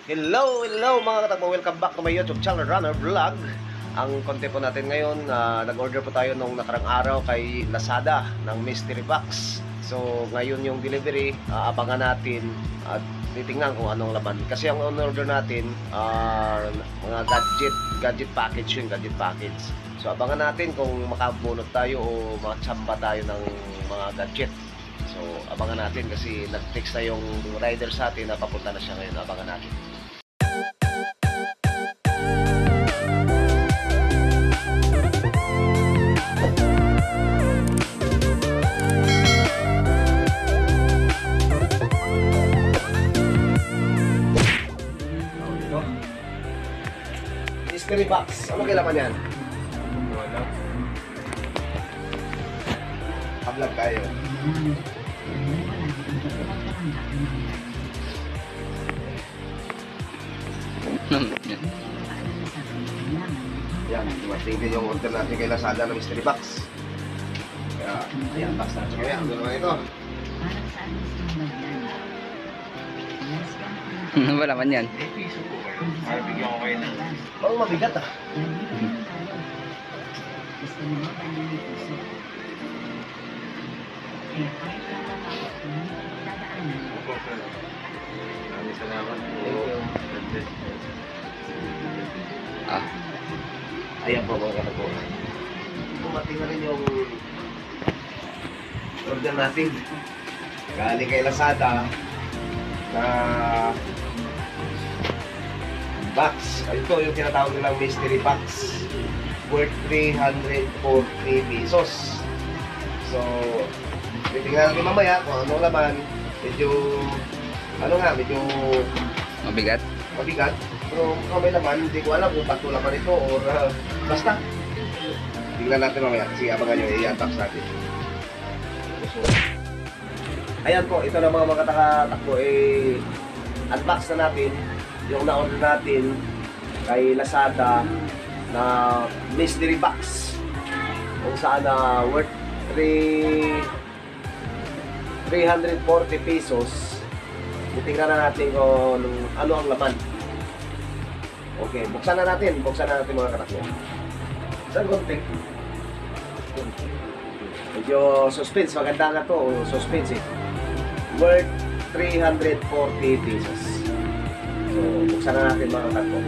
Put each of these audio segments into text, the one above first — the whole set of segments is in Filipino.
Hello mga katakbo, welcome back to my YouTube channel, Runner Vlog. Ang content po natin ngayon, nag-order po tayo nung nakarang araw kay Lazada ng mystery box. So ngayon yung delivery, abangan natin at titingnan kung anong laman. Kasi ang on-order natin, mga gadget package yun, gadget package. So abangan natin kung makabunot tayo o makachamba tayo ng mga gadget. So abangan natin kasi nag-text na yung rider sa atin na papunta na siya ngayon. Abangan natin. Mystery box. Ano kailangan yan? Wala. Hablag tayo. Yan, dumating din yung order natin kay Lazada ng mystery box. Kaya, ayan, box natin. Kaya, ano naman ito? Wala man yan. May piso po kayo. Ay, bigyan ko kayo ng... Parang mabigat ah. Maraming salamat po. Ah, Ayan po mga katakbo. Dumating na rin yung order natin. Galing kay Lazada na box. Ito yung tinatawag nilang mystery box worth 340 pesos. So, titingnan natin mamaya kung ano laman. Medyo, medyo mabigat. mabigat. Pero kung may laman, hindi ko alam kung bato laman ito or basta. Tingnan natin mamaya. Sige, abangan nyo, i-unbox natin. So, ayan po, ito na mga takbo, unbox na natin yung na-order natin kay Lazada na mystery box kung saan worth 340 pesos. Titingnan na natin kung ano ang laman. Okay, buksan na natin mga katakbo. Saan konti? Medyo suspense, maganda nga to, suspense worth 340 pesos. So, buksan na natin mga katakbo.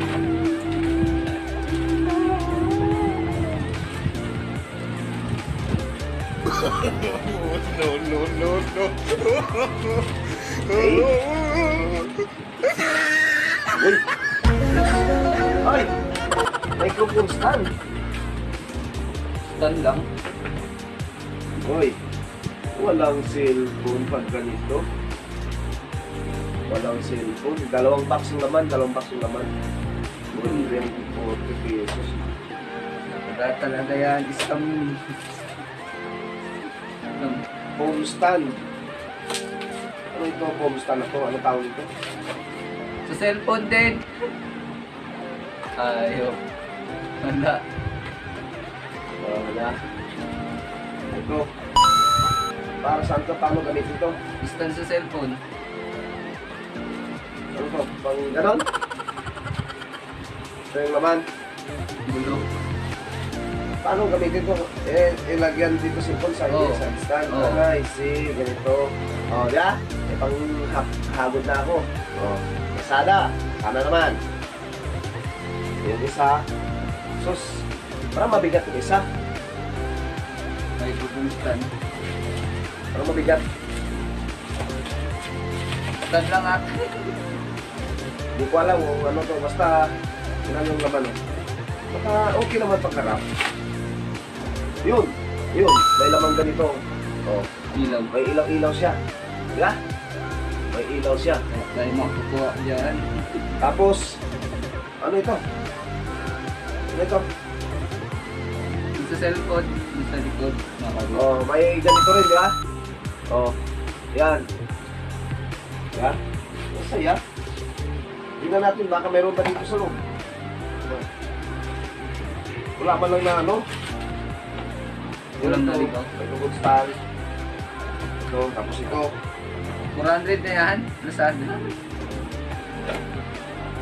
Uy! Ay! Microphone stand! Stand lang. Uy! Walang cellphone pag ganito. Walang cellphone. Dalawang box yung laman. 140 pesos. Wala talaga yan. Isang... Home stand. Ano ito? Home stand na to? Ano tawag ito? Sa cellphone din. Ayaw. Wala. Wala. Ito. Para saan to? Paano gamitin ito? Stand sa cellphone. Ano to? Pang ganon? Ito yung laman. Gulo. Paano gamitin ito? Ilagyan dito cellphone sa Oo. sa stand. Oo. I see. Ganito. Diba? Pang hagod na ako. Lazada. Sana naman. Yung isa. Sus. Parang mabigat yung isa. May bubong stand. Parang mabigat. Stand lang at. Hindi ko alam kung ano to. Basta, yun yung laman. Baka okay naman pagkarap. Yun. May lamang ganito. Ilaw. May ilaw-ilaw siya. Diba? May ilaw siya. Tayo makukuha dyan. Tapos, ano ito? Ano ito? Sa cellphone. Sa likod. Nakagulo. May ganito rin, di ba? Yan. Diba? Masaya. Tingnan natin, baka meron ba dito sa loob? Wala man lang na ano? Walang naligaw. May tugod stand. Ito, tapos ito. 400 na yan. Lazada.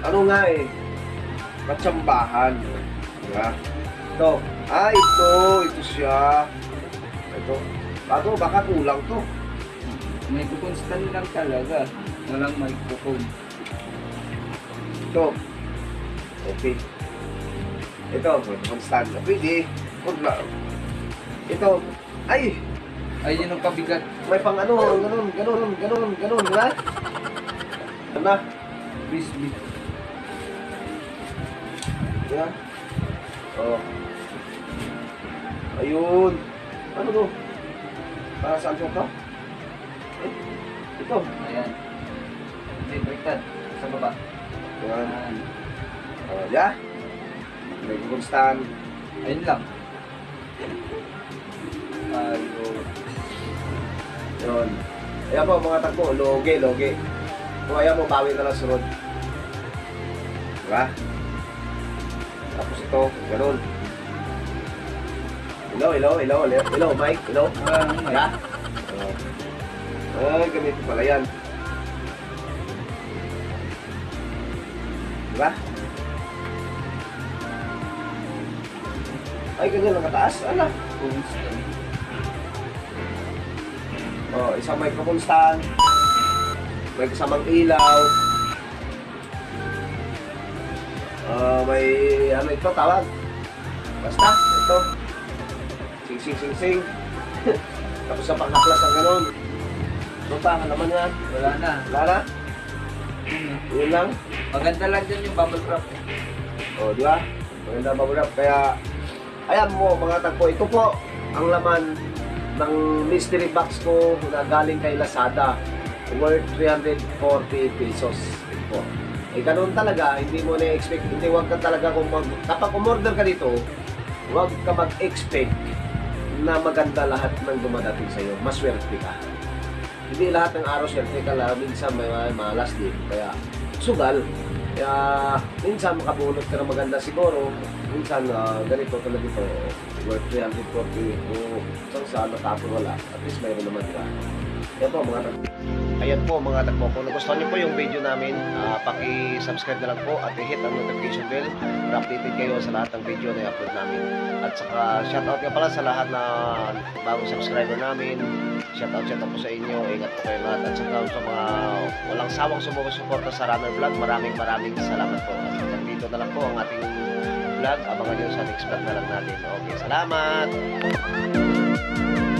ano nga eh, katsambahan. Diba? Ito. Ito siya. Ito. Bago, baka kulang to. May kukonstant lang talaga. Walang microphone. Ito. Okay. Ito, constant. Pwede. Ito. Ay! Ay, yun ang pabigat. May pang ano, ganun, diba? Ano na? Frisbee. Diba? Oh. Ayun. Ano to? Para saan to? Ito. Ayan. Hindi, baliktad. Sa baba. Ayan. Ayan. Oh, ya. May constant. Ayun lang. Ayun. Yun. Ayan po mga takbo, loge. Kung ayaw mo, bawi na lang sunod. Diba? Tapos ito, ganun. Hello, Mike, hello. Ah, Ay, ganito pala yan. Diba? Ay, ganyan lang kataas. Ala. constant. Oh, isang microphone stand. May kasamang ilaw. May ano ito tawag. Basta, ito. Sing. Tapos sa pangkaklas ang ganun. Ito pa, naman yan. Wala na. Wala na? Yun lang. Maganda lang dyan yung bubble wrap. O, di ba? Maganda bubble wrap. Kaya, ayan mo mga tagpo. Ito po ang laman ng mystery box ko na galing kay Lazada. Worth 340 pesos. Ito po. Eh, ganun talaga. Hindi mo na-expect. Hindi, wag ka talaga kapag umorder ka dito, wag ka mag-expect na maganda lahat ng dumadating sa'yo. Maswerte ka. Hindi lahat ng araw swerte ka lang. Minsan may malas din. Kaya, sugal. Kaya, minsan makabunot ka ng maganda siguro. Minsan, ganito tulad ito. Worth 340. Kung saan natapon wala. At least mayroon naman ka. Yan po mga tagpo. Ayan po mga tagpo. Kung nagustuhan niyo po yung video namin, paki-subscribe na lang po at i-hit ang notification bell para updated kayo sa lahat ng video na i-upload namin. At saka shoutout nga pala sa lahat na bagong subscriber namin. Shoutout po sa inyo. Ingat po kayo lahat. At saka sa mga walang sawang sumusuporta sa Runner Vlog, maraming salamat po. At hanggang dito na lang po ang ating vlog. Abangan nyo sa next vlog na lang natin. Okay, salamat!